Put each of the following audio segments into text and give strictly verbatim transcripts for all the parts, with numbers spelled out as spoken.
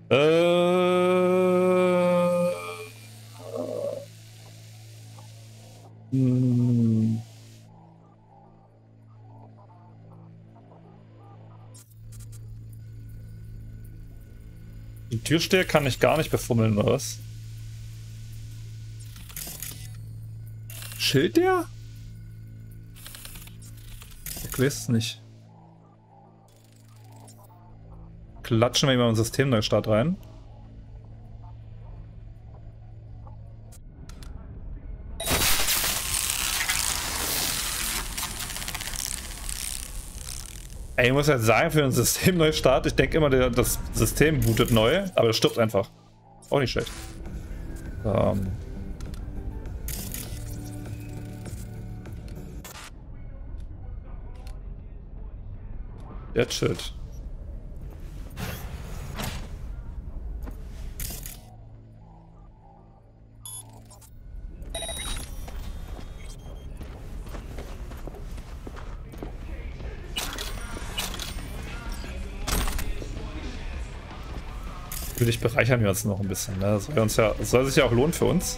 Äh. Hm. Die Türsteher kann ich gar nicht befummeln, oder was? Schild der? Ich weiß es nicht. Klatschen wir mal in den Systemneustart rein. Ey, ich muss halt sagen, für einen Systemneustart, ich denke immer, der, das System bootet neu, aber das stirbt einfach. Auch nicht schlecht. Ähm. Jetzt shit. Natürlich bereichern wir uns noch ein bisschen. Ne? Das soll, uns ja, das soll sich ja auch lohnen für uns.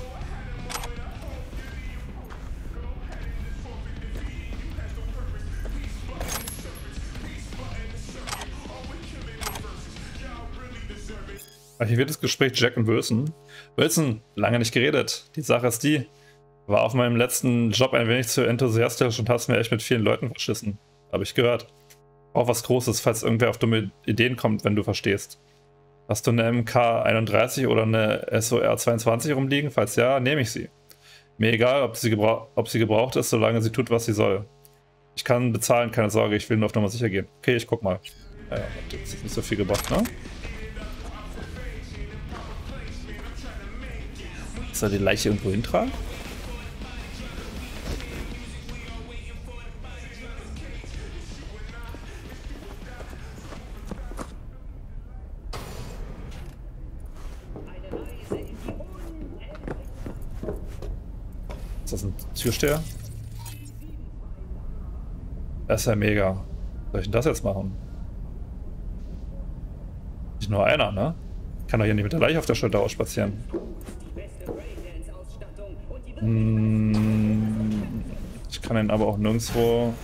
Archiviertes Gespräch Jack und Wilson. Wilson, lange nicht geredet. Die Sache ist die, war auf meinem letzten Job ein wenig zu enthusiastisch und hast mir echt mit vielen Leuten verschissen. Habe ich gehört. Auch was Großes, falls irgendwer auf dumme Ideen kommt, wenn du verstehst. Hast du eine M K einunddreißig oder eine S O R zweiundzwanzig rumliegen? Falls ja, nehme ich sie. Mir egal, ob sie, ob sie gebraucht ist, solange sie tut, was sie soll. Ich kann bezahlen, keine Sorge, ich will nur auf Nummer sicher gehen. Okay, ich guck mal. Ja, hat jetzt nicht so viel gebracht, ne? Soll die Leiche irgendwo hintragen? Ist das ein Türsteher? Das ist ja mega. Soll ich denn das jetzt machen? Nicht nur einer, ne? Kann doch hier nicht mit der Leiche auf der Schulter ausspazieren. Hm, ich kann ihn aber auch nirgendwo...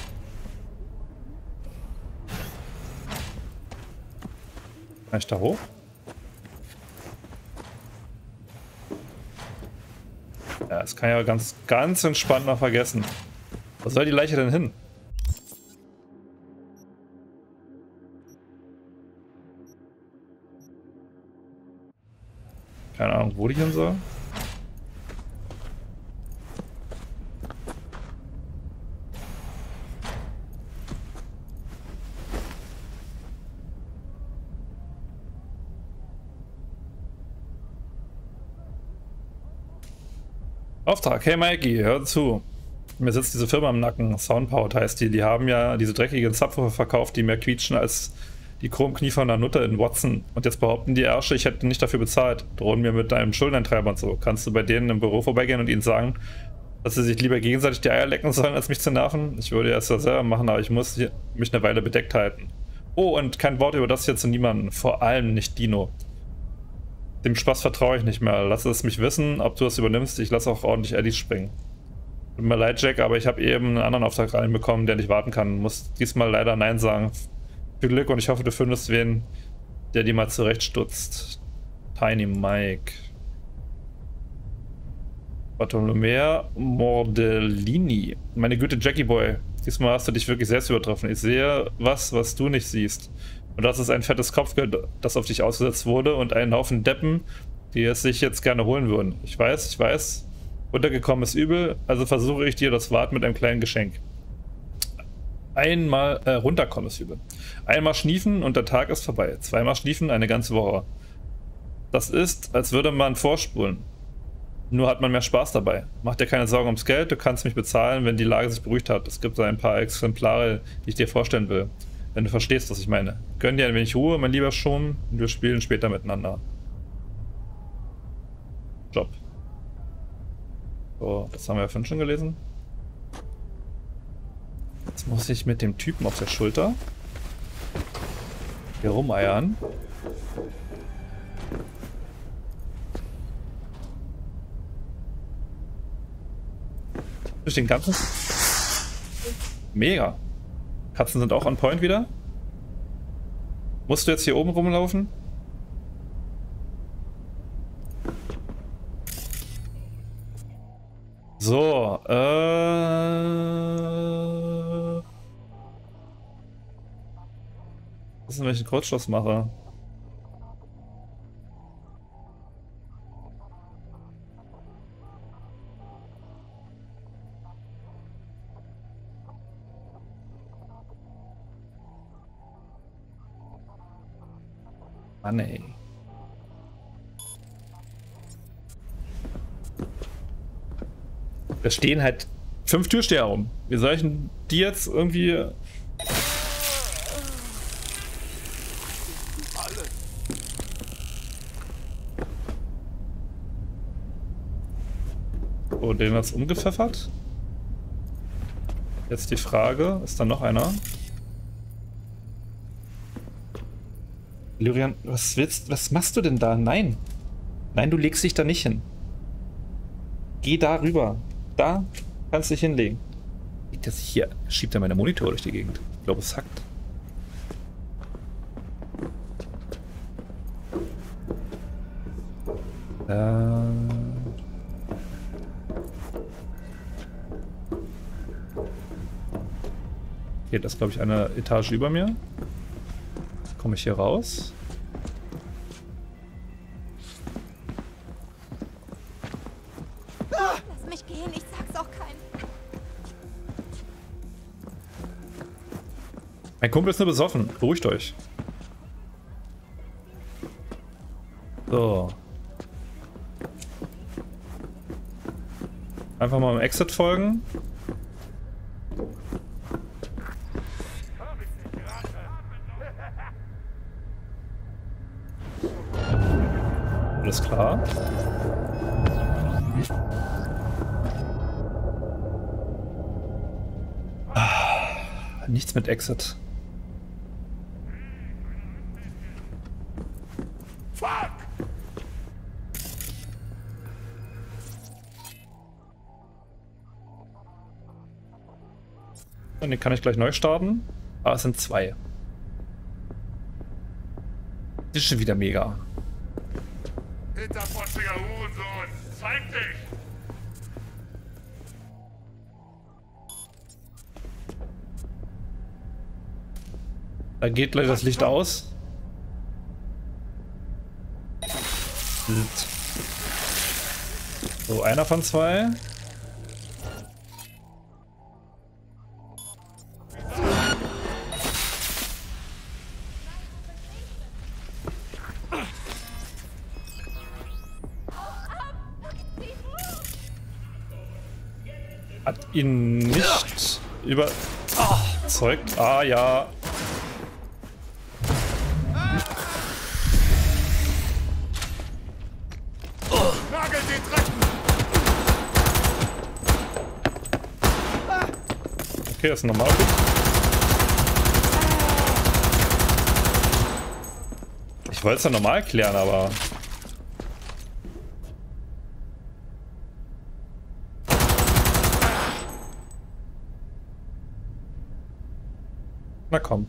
Kann ich da hoch? Ja, das kann ich ja ganz, ganz entspannt mal vergessen. Wo soll die Leiche denn hin? Keine Ahnung, wo die hin soll. Auftrag, hey Mikey, hör zu. Mir sitzt diese Firma im Nacken, Soundpout heißt die. Die haben ja diese dreckigen Zapfwürfe verkauft, die mehr quietschen als die Chromknie von der Nutte in Watson. Und jetzt behaupten die Ärsche, ich hätte nicht dafür bezahlt. Drohen mir mit deinem Schuldeneintreiber und so. Kannst du bei denen im Büro vorbeigehen und ihnen sagen, dass sie sich lieber gegenseitig die Eier lecken sollen, als mich zu nerven? Ich würde es ja selber machen, aber ich muss hier mich eine Weile bedeckt halten. Oh, und kein Wort über das hier zu niemandem. Vor allem nicht Dino. Dem Spaß vertraue ich nicht mehr. Lass es mich wissen, ob du das übernimmst. Ich lasse auch ordentlich Eddies springen. Tut mir leid, Jack, aber ich habe eben einen anderen Auftrag reinbekommen, der nicht warten kann. Muss diesmal leider Nein sagen. Viel Glück und ich hoffe, du findest wen, der die mal zurechtstutzt. Tiny Mike. Bartolomea Mordellini. Meine Güte, Jackie Boy. Diesmal hast du dich wirklich selbst übertroffen. Ich sehe was, was du nicht siehst. Und das ist ein fettes Kopfgeld, das auf dich ausgesetzt wurde und einen Haufen Deppen, die es sich jetzt gerne holen würden. Ich weiß, ich weiß, runtergekommen ist übel, also versuche ich dir das Warten mit einem kleinen Geschenk. Einmal, äh, runterkommen ist übel. Einmal schniefen und der Tag ist vorbei. Zweimal schniefen, eine ganze Woche. Das ist, als würde man vorspulen. Nur hat man mehr Spaß dabei. Mach dir keine Sorgen ums Geld, du kannst mich bezahlen, wenn die Lage sich beruhigt hat. Es gibt so ein paar Exemplare, die ich dir vorstellen will. Wenn du verstehst, was ich meine. Gönn dir ein wenig Ruhe, mein lieber Schon, und wir spielen später miteinander. Job. So, das haben wir ja vorhin schon gelesen. Jetzt muss ich mit dem Typen auf der Schulter hier rumeiern. Durch den ganzen... Mega. Katzen sind auch on point wieder. Musst du jetzt hier oben rumlaufen? So, äh... Was ist denn, wenn ich einen Kurzschluss mache? Mann, ey. Da stehen halt fünf Türsteher rum. Wie soll ich denn die jetzt irgendwie... Oh, den hat's umgepfeffert. Jetzt die Frage, ist da noch einer? Lyrian, was willst, was machst du denn da? Nein. Nein, du legst dich da nicht hin. Geh da rüber. Da kannst du dich hinlegen. Liegt das hier? Schiebt er meine Monitore durch die Gegend. Ich glaube, es hackt. Äh... Okay, das ist, glaube ich, eine Etage über mir. Komme ich hier raus? Lass mich gehen, ich sag's auch keinem. Mein Kumpel ist nur besoffen. Beruhigt euch. So. Einfach mal im Exit folgen. Alles klar. Ah, nichts mit Exit. Fuck! Den kann ich gleich neu starten. Aber es sind zwei. Das ist schon wieder mega. Hinterfotziger Hurensohn! Zeig dich! Da geht gleich das Licht aus. So, einer von zwei. Hat ihn nicht überzeugt. Ah ja. Nagel den Dreck! Okay, das ist normal. Ich wollte es ja normal klären, aber... Na komm.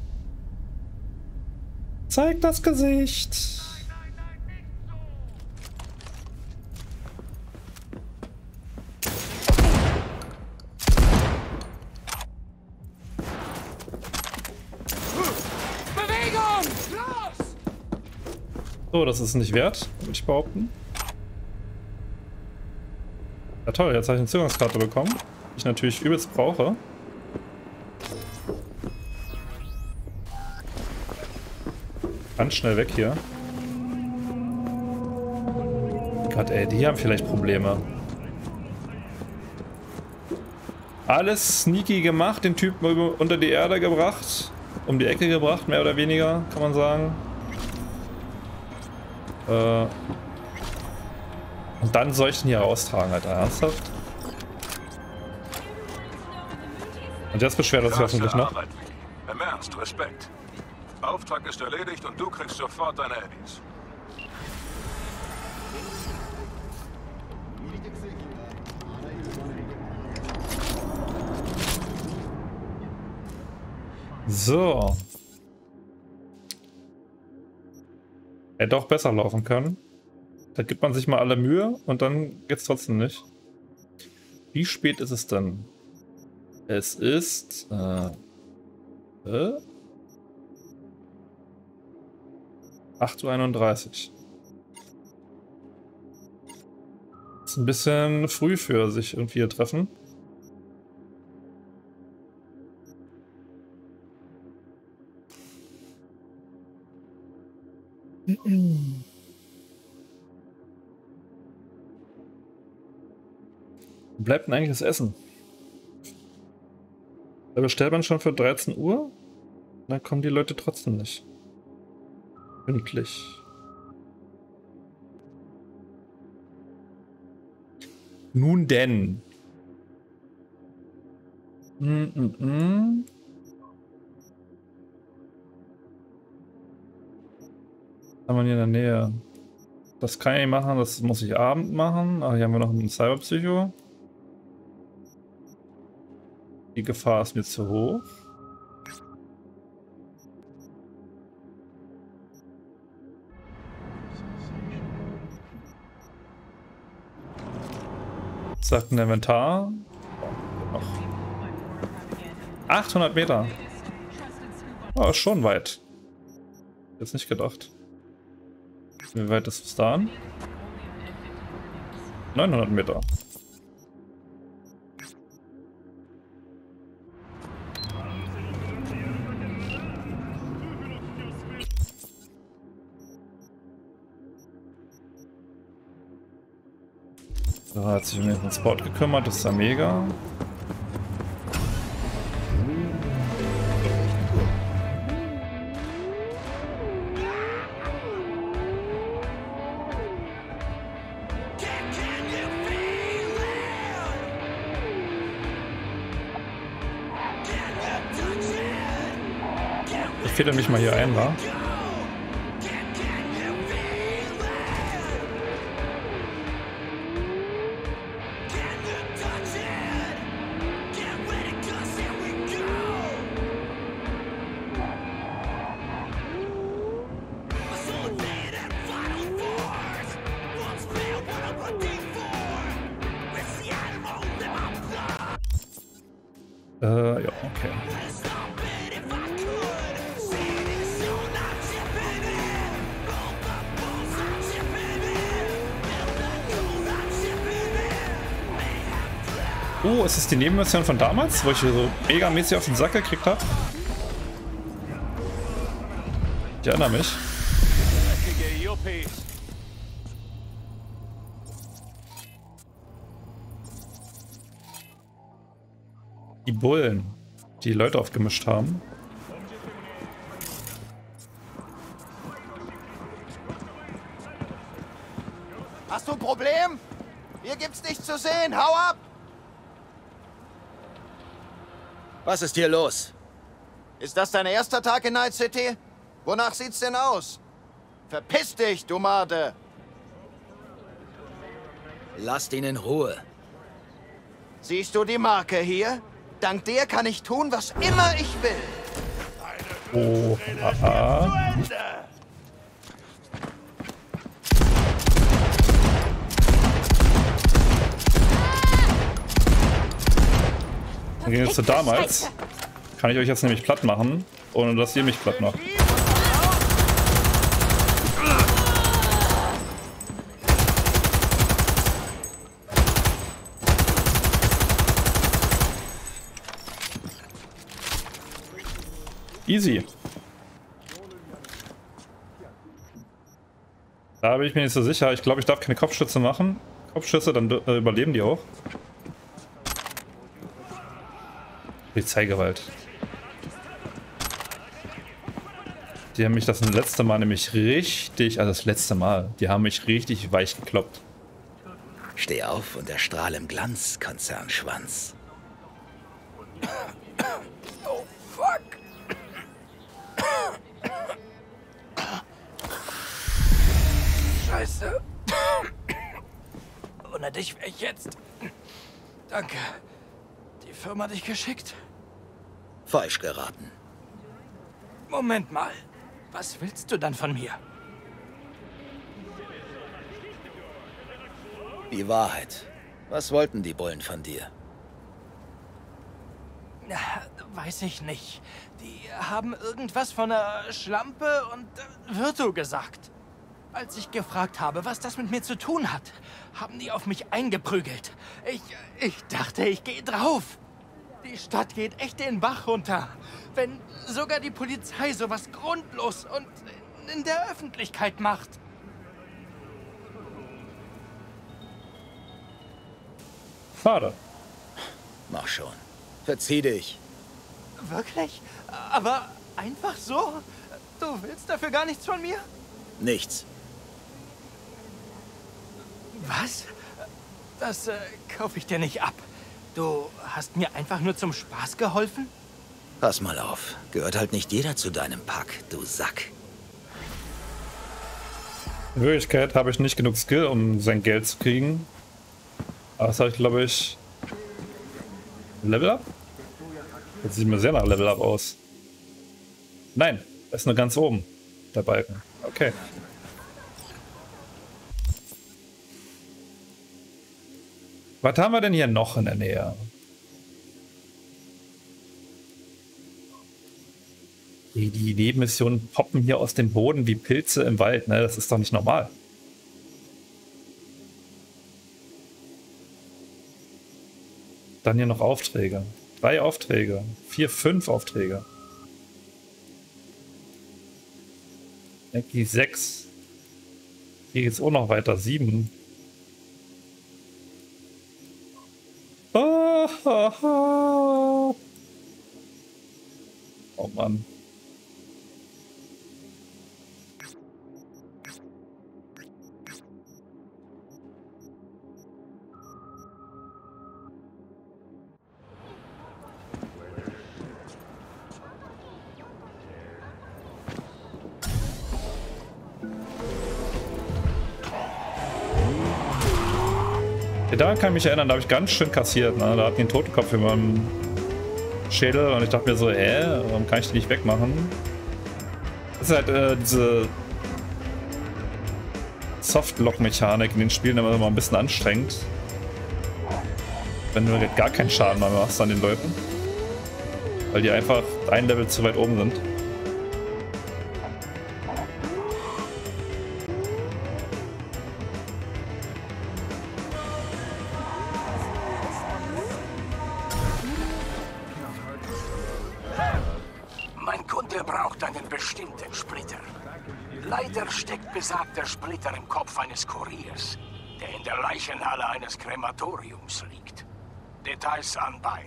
Zeig das Gesicht. Bewegung! Los! So, das ist nicht wert, würde ich behaupten. Ja toll, jetzt habe ich eine Zugangskarte bekommen, die ich natürlich übelst brauche. Ganz schnell weg hier. Gott ey, die haben vielleicht Probleme. Alles sneaky gemacht, den Typen unter die Erde gebracht. Um die Ecke gebracht, mehr oder weniger, kann man sagen. Äh Und dann solchen hier raustragen, Alter. Ernsthaft? Und jetzt beschwert er sich hoffentlich noch. Im Ernst, Respekt. Auftrag ist erledigt und du kriegst sofort deine Eddies. So. Hätte auch besser laufen können. Da gibt man sich mal alle Mühe und dann geht's trotzdem nicht. Wie spät ist es denn? Es ist... Äh, äh? acht Uhr einunddreißig. Ist ein bisschen früh für sich irgendwie hier treffen. Wo bleibt denn eigentlich das Essen? Da bestellt man schon für dreizehn Uhr? Dann kommen die Leute trotzdem nicht. Pünktlich. Nun denn. Mm -mm -mm. Haben wir hier in der Nähe. Das kann ich nicht machen, das muss ich Abend machen. Ah, hier haben wir noch einen Cyberpsycho. Die Gefahr ist mir zu hoch. Sagt ein Inventar. Noch achthundert Meter. Oh, ist schon weit. Jetzt nicht gedacht. Wie weit ist es da? neunhundert Meter. So, hat sich um den Transport gekümmert, das ist ja mega. Ich fädel mich mal hier ein, wa? Äh, ja, okay. Oh, ist das die Nebenmission von damals, wo ich hier so megamäßig auf den Sack gekriegt habe? Ich erinnere mich. Die Bullen, die Leute aufgemischt haben. Hast du ein Problem? Hier gibt's nichts zu sehen. Hau ab! Was ist hier los? Ist das dein erster Tag in Night City? Wonach sieht's denn aus? Verpiss dich, du Made! Lasst ihn in Ruhe. Siehst du die Marke hier? Dank der kann ich tun, was immer ich will. Oh, haha. Dann gehen wir jetzt zu damals. Kann ich euch jetzt nämlich platt machen, ohne dass ihr mich platt macht. Easy. Da bin ich mir nicht so sicher. Ich glaube, ich darf keine Kopfschüsse machen. Kopfschüsse, dann äh, überleben die auch. Polizeigewalt. Die haben mich das letzte Mal nämlich richtig, also das letzte Mal, die haben mich richtig weich gekloppt. Steh auf und erstrahl im Glanz, Konzernschwanz. Oh, fuck! Scheiße. Ohne dich wäre ich jetzt... Danke. Die Firma hat dich geschickt? Falsch geraten. Moment mal. Was willst du dann von mir? Die Wahrheit. Was wollten die Bullen von dir? Weiß ich nicht. Die haben irgendwas von einer Schlampe und äh, Virtu gesagt. Als ich gefragt habe, was das mit mir zu tun hat, haben die auf mich eingeprügelt. Ich, ich dachte, ich gehe drauf. Die Stadt geht echt den Bach runter. Wenn sogar die Polizei sowas grundlos und in der Öffentlichkeit macht. Schade. Mach schon. Verzieh dich. Wirklich? Aber einfach so? Du willst dafür gar nichts von mir? Nichts. Was? Das äh, kaufe ich dir nicht ab. Du hast mir einfach nur zum Spaß geholfen? Pass mal auf. Gehört halt nicht jeder zu deinem Pack, du Sack. In Wirklichkeit habe ich nicht genug Skill, um sein Geld zu kriegen. Aber das habe ich, glaube ich... Level Up? Das sieht mir sehr nach Level Up aus. Nein, er ist nur ganz oben, der Balken. Okay. Was haben wir denn hier noch in der Nähe? Die, die Nebenmissionen poppen hier aus dem Boden wie Pilze im Wald, ne? Das ist doch nicht normal. Dann hier noch Aufträge. Drei Aufträge. Vier, fünf Aufträge. Irgendwie sechs. Hier geht's auch noch weiter. Sieben. Ah, ah, ah. Oh Mann. Ja, daran kann ich mich erinnern, da habe ich ganz schön kassiert. Ne? Da hat den Totenkopf über meinem Schädel und ich dachte mir so, hä, warum kann ich die nicht wegmachen? Das ist halt äh, diese Softlock-Mechanik in den Spielen immer mal ein bisschen anstrengend. Wenn du halt gar keinen Schaden mehr machst an den Leuten. Weil die einfach ein Level zu weit oben sind. Mein Kunde braucht einen bestimmten Splitter. Leider steckt besagter Splitter im Kopf eines Kuriers, der in der Leichenhalle eines Krematoriums liegt. Details anbei.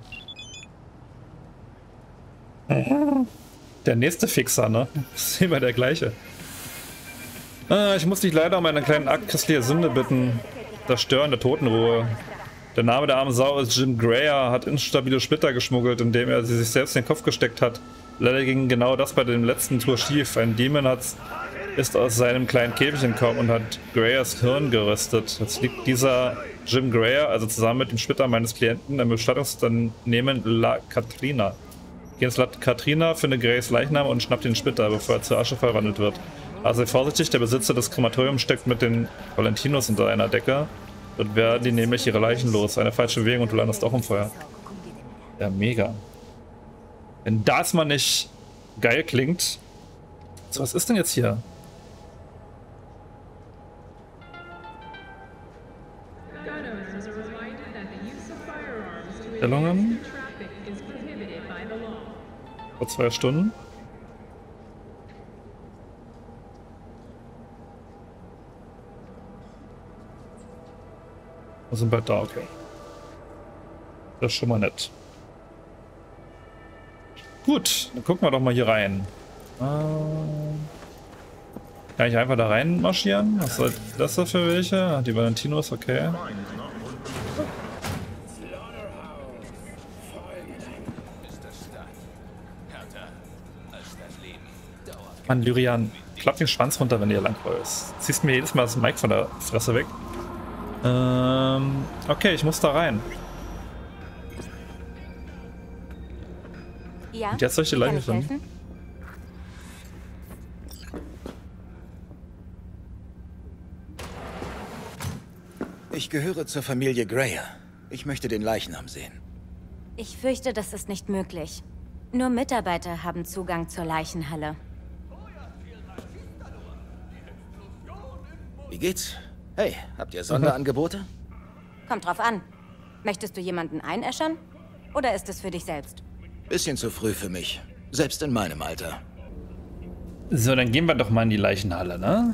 Der nächste Fixer, ne? Das ist immer der gleiche. Ah, ich muss dich leider um einen kleinen Akt christlicher Sünde bitten. Das Stören der Totenruhe. Der Name der armen Sau ist Jim Greer, hat instabile Splitter geschmuggelt, indem er sie sich selbst in den Kopf gesteckt hat. Leider ging genau das bei dem letzten Tour schief. Ein Demon hat, ist aus seinem kleinen Käfig entkommen und hat Greers Hirn geröstet. Jetzt liegt dieser Jim Greer, also zusammen mit dem Splitter meines Klienten, im Bestattungsunternehmen La Katrina. Geh ins La Katrina, finde Greys Leichnam und schnapp den Splitter, bevor er zur Asche verwandelt wird. Also vorsichtig, der Besitzer des Krematoriums steckt mit den Valentinos unter einer Decke. Dort werden die nämlich ihre Leichen los. Eine falsche Bewegung und du landest auch im Feuer. Ja, mega. Wenn das mal nicht geil klingt. So, was ist denn jetzt hier? Stellungen. Vor zwei Stunden. Wir sind bald da, okay. Das ist schon mal nett. Gut, dann gucken wir doch mal hier rein. Ähm, kann ich einfach da rein marschieren? Was soll das da für welche? Die Valentinos, okay. Mann, Lyrian, klapp den Schwanz runter, wenn du hier lang rollst. Ziehst mir jedes Mal das Mic von der Fresse weg. Ähm, okay, ich muss da rein. Ja? Und jetzt soll ich die Leiche finden? Ich gehöre zur Familie Greyer. Ich möchte den Leichnam sehen. Ich fürchte, das ist nicht möglich. Nur Mitarbeiter haben Zugang zur Leichenhalle. Wie geht's? Hey, habt ihr Sonderangebote? Kommt drauf an. Möchtest du jemanden einäschern? Oder ist es für dich selbst? Bisschen zu früh für mich. Selbst in meinem Alter. So, dann gehen wir doch mal in die Leichenhalle, ne?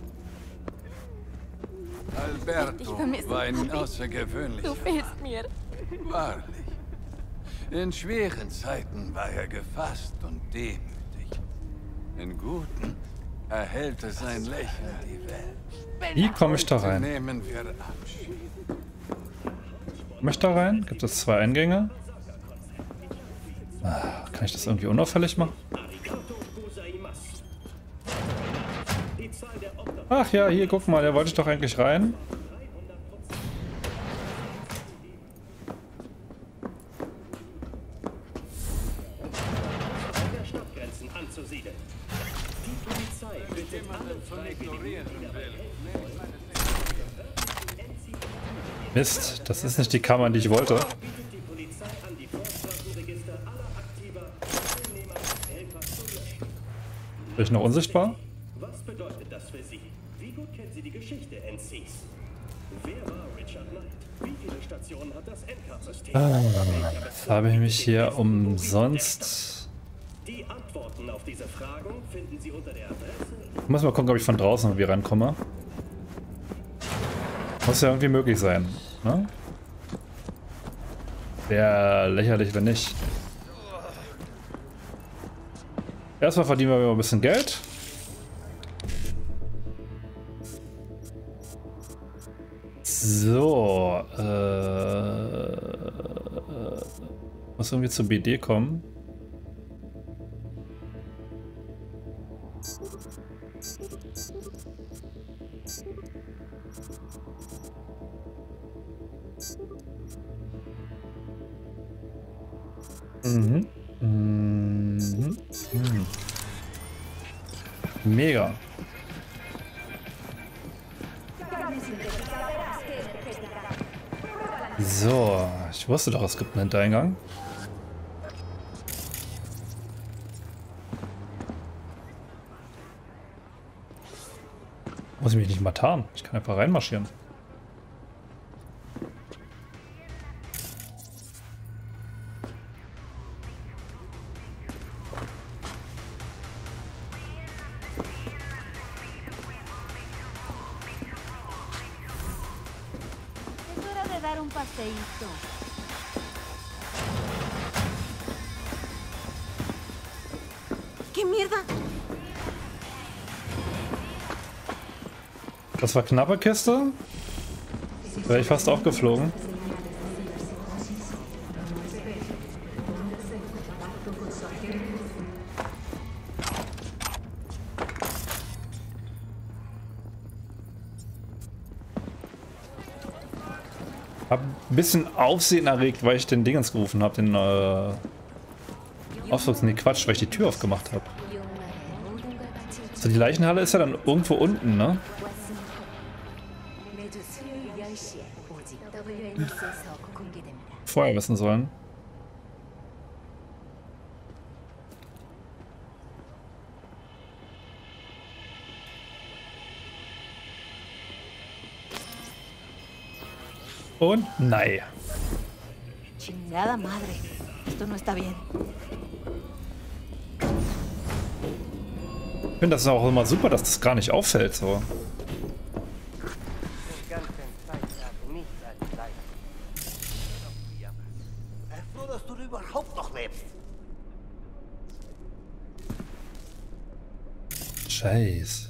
Alberto war ein außergewöhnlicher. Du fehlst mir. Wahrlich. In schweren Zeiten war er gefasst und demütig. In guten erhellte sein Lächeln die Welt. Wie komme ich da rein? Nehmen wir Abschied. Komme ich da rein? Gibt es zwei Eingänge? Ah, kann ich das irgendwie unauffällig machen? Ach ja, hier, guck mal, der wollte ich doch eigentlich rein. Mist, das ist nicht die Kammer, die ich wollte. Bin ich noch unsichtbar? Was bedeutet das für Sie? Wie gut kennen Sie die Geschichte N Cs? Wer war Richard Knight? Wie viele Stationen hat das N C A R-System? Ah, jetzt habe ich mich hier umsonst... Die Antworten auf diese Fragen finden Sie unter der Adresse. Ich muss mal gucken, ob ich von draußen irgendwie rankomme. Muss ja irgendwie möglich sein, ne? Wäre lächerlich, wenn nicht. Erstmal verdienen wir ein bisschen Geld. So, äh, muss irgendwie zur B D kommen. Mhm. Mhm. Mhm. Mega. So, ich wusste doch, es gibt einen Hintereingang. Muss ich mich nicht mal tarnen. Ich kann einfach reinmarschieren. ¿Qué mierda? Das war knappe Kiste. Wäre ich fast aufgeflogen. Hab ein bisschen Aufsehen erregt, weil ich den Dingens gerufen habe, den äh, Ausflugs, nee, Quatsch, weil ich die Tür aufgemacht habe. So, die Leichenhalle ist ja dann irgendwo unten, ne? Vorher wissen sollen. Und nein. Chingada madre. Esto no está bien. Ich finde das auch immer super, dass das gar nicht auffällt, so. Froh, dass du überhaupt noch lebst. Scheiße.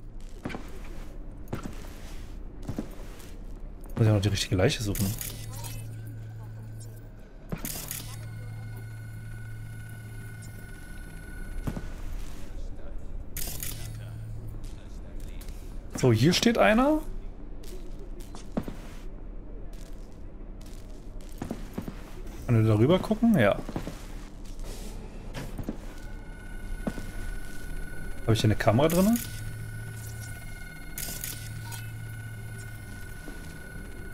Muss ich auch noch die richtige Leiche suchen. So, hier steht einer. Kann ich da rüber gucken? Ja. Habe ich hier eine Kamera drin?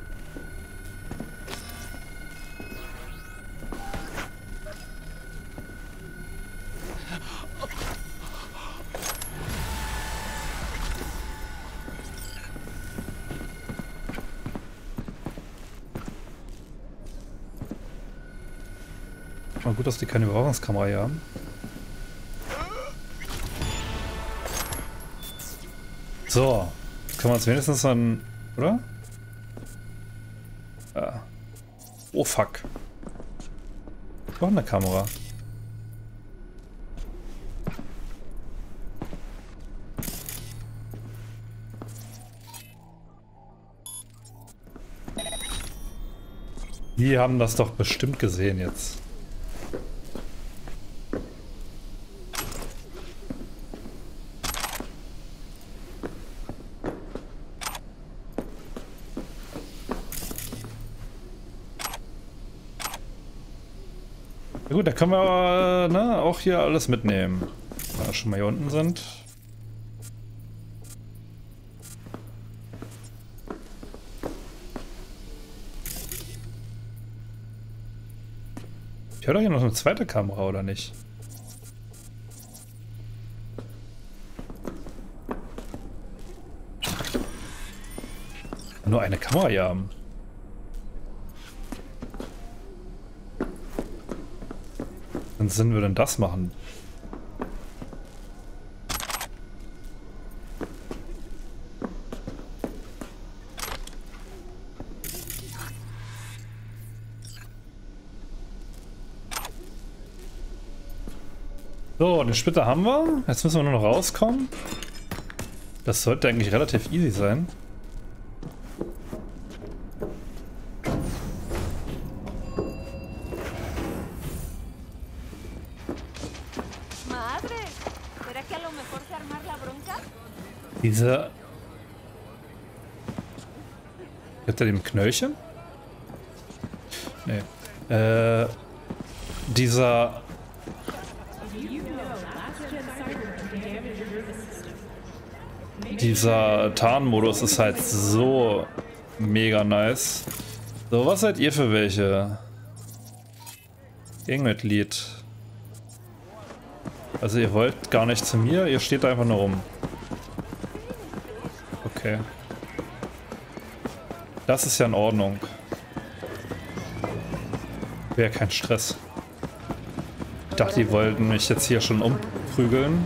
Mal gut, dass die keine Überwachungskamera hier haben. So. Jetzt können wir uns wenigstens dann... Oder? Ja. Oh fuck. Noch eine Kamera. Die haben das doch bestimmt gesehen jetzt. Ja gut, da können wir aber, ne, auch hier alles mitnehmen. Wenn wir schon mal hier unten sind. Ich höre doch hier noch eine zweite Kamera, oder nicht? Nur eine Kamera hier haben. Wann Sinn würde denn das machen? So, den Splitter haben wir. Jetzt müssen wir nur noch rauskommen. Das sollte eigentlich relativ easy sein. Diese... Hat er dem Knöllchen? Nee. Äh... Dieser... Dieser Tarnmodus ist halt so mega nice. So, was seid ihr für welche? Gangmitglied. Also ihr wollt gar nicht zu mir, ihr steht da einfach nur rum. Okay. Das ist ja in Ordnung. Wäre kein Stress. Ich dachte, die wollten mich jetzt hier schon umprügeln.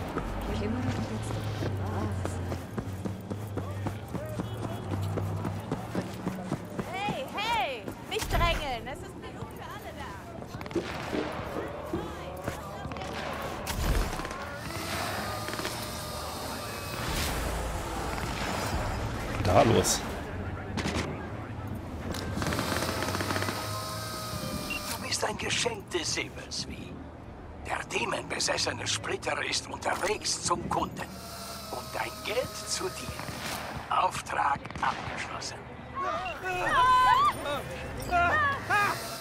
Hey, hey! Nicht drängeln! Es ist genug für alle da! Da los. Du bist ein Geschenk des Himmels, wie. Der dämonbesessene Splitter ist unterwegs zum Kunden. Und dein Geld zu dir. Auftrag abgeschlossen.